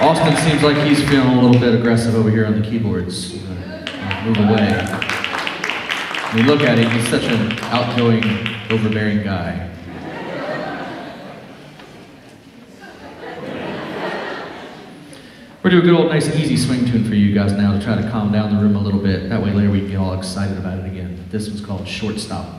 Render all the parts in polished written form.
Austin seems like he's feeling a little bit aggressive over here on the keyboards. Move away. When you look at him, he's such an outgoing, overbearing guy. We're doing a good old nice easy swing tune for you guys now to try to calm down the room a little bit. That way later we can get all excited about it again. This one's called Shortstop.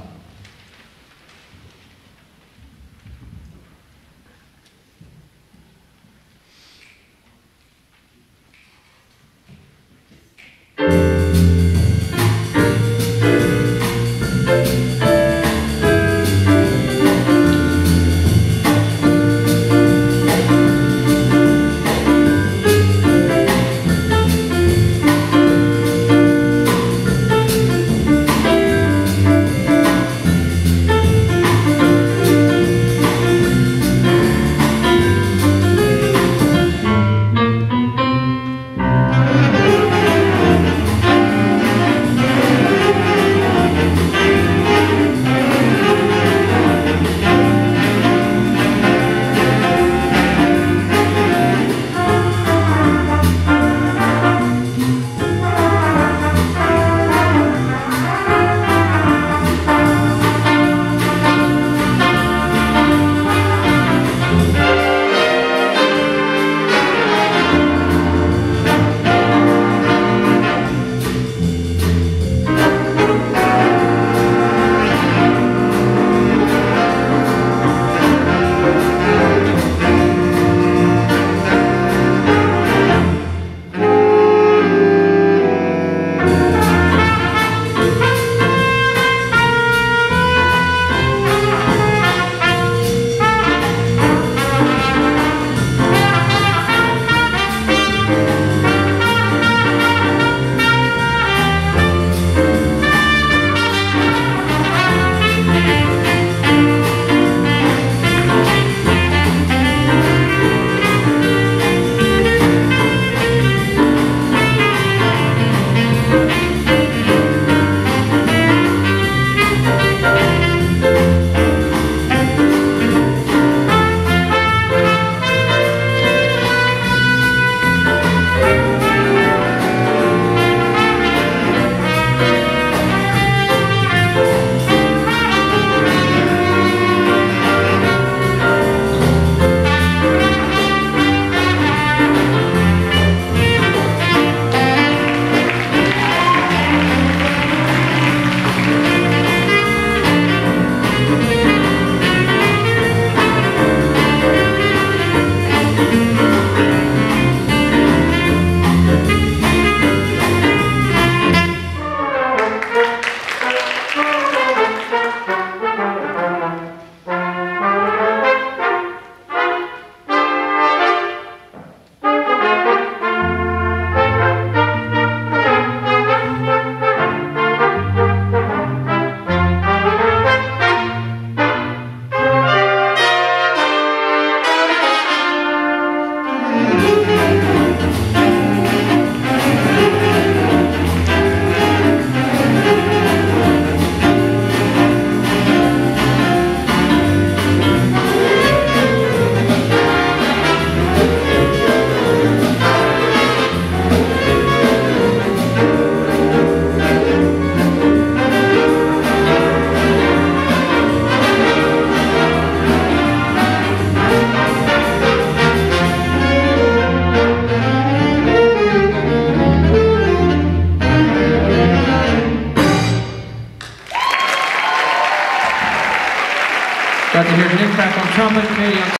Got to hear Nick back on trumpet, Katie on